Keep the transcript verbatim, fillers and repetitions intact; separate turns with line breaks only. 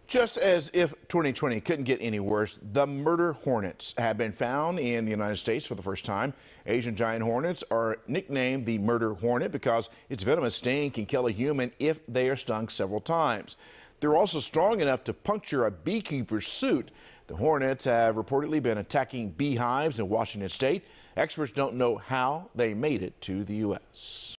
Just as if twenty twenty couldn't get any worse, the murder hornets have been found in the United States for the first time. Asian giant hornets are nicknamed the murder hornet because its venomous sting can kill a human if they are stung several times. They're also strong enough to puncture a beekeeper's suit. The hornets have reportedly been attacking beehives in Washington state. Experts don't know how they made it to the U S